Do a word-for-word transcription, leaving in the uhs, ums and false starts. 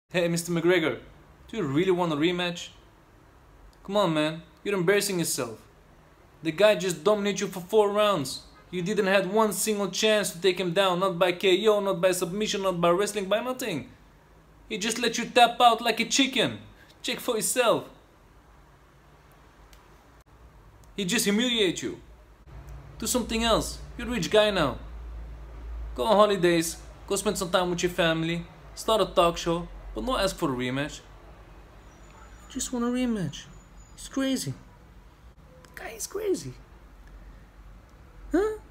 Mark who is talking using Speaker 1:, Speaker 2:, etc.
Speaker 1: Hey, Mister McGregor, do you really want a rematch? Come on, man, you're embarrassing yourself. The guy just dominated you for four rounds. You didn't have one single chance to take him down, not by K O, not by submission, not by wrestling, by nothing. He just let you tap out like a chicken. Check for yourself. He just humiliated you. Do something else. You're a rich guy now. Go on holidays, go spend some time with your family, start a talk show, but not ask for a rematch. I just want a rematch. He's crazy. The guy is crazy. Huh?